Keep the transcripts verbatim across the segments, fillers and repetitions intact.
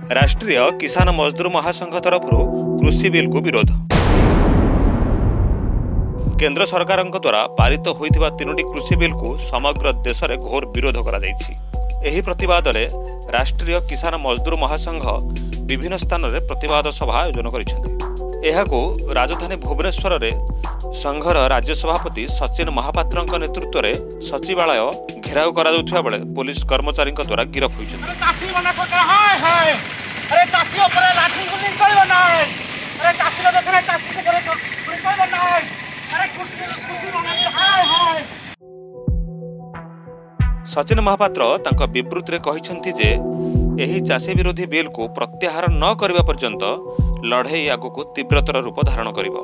राष्ट्रीय किसान मजदूर महासंघ तरफ कृषि बिल को विरोध। केंद्र सरकार द्वारा पारित होइथिबा तीनोटी कृषि बिल को समग्र देश में घोर विरोध करा जायछि। एही प्रतिवाद रे राष्ट्रीय किसान मजदूर महासंघ विभिन्न स्थान में प्रतिवाद सभा आयोजन करिसेंति। एहाको राजधानी भुवनेश्वर रे संघर राज्य सभापति सचिन महापात्र नेतृत्व में सचिवालय घेराव करा जाउथिबा बेले पुलिस कर्मचारी द्वारा गिरफ होइछन्ति। सचिन महापात्र तांका विवृत्ति रे कहिसेंति जे एही चाषी विरोधी बिल को प्रत्याहार न करबा पर्यंत लड़ाई आगु तीव्रतर रूप धारण करिवो।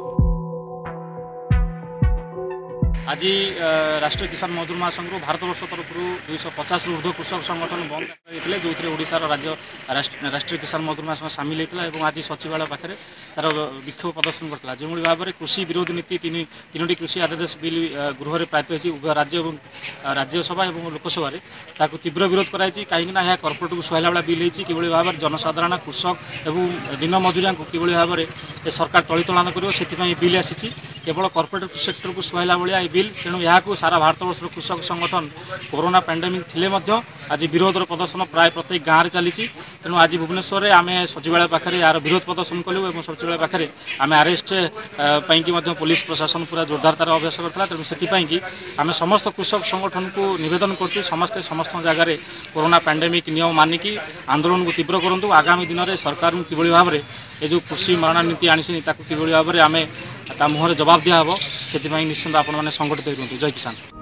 आज राष्ट्रीय किसान मजदूर महासंघ भारत वर्ष तरफ दुईश पचास ऊर्ध्व कृषक संगठन बंद कर जो ओडिशार राज्य राष्ट्रीय किसान मजदूर महासंघ सामिल होता है। आज सचिवालय पाखे तार विक्षोभ प्रदर्शन करता जो भाव में कृषि विरोध नीति तीन तीनो कृषि आदेश बिल गृह में प्रायत होती उभय राज्य और राज्यसभा और लोकसभा ताकू तीव्र विरोध कराई कहीं कॉर्पोरेट को सुहाइला वाला बिल होती कि भाव में जनसाधारण कृषक और दिन मजूरिया को कि भाव में सरकार तलितलान कर बिल आसी केवल कॉर्पोरेट सेक्टर को सुहाइला भाया बिल। तेणु यहाँ सारा भारत वर्ष कृषक संगठन कोरोना पैंडेमिक थिले मध्य आज विरोध प्रदर्शन प्राय प्रत्येक गाँव में चली। तेणु आज भुवनेश्वर आम सचिवालय पाखे यार विरोध प्रदर्शन कलु और सचिवालय पाखे आम आरेस्ट पाई पुलिस प्रशासन पूरा जोरदार अभ्यास करता। तेणु से आम समस्त कृषक संगठन को निवेदन करूँ समस्ते समस्त जगह कोरोना पैंडेमिक नियम मानिकी आंदोलन को तीव्र करूँ। आगामी दिन में सरकार कि भाव में ये जो कृषि मरणा नीति आनी कि भाव में आम ता मुहर जवाब दिया हे से निश्चिंत आपण मैंने संगठित। जय किसान।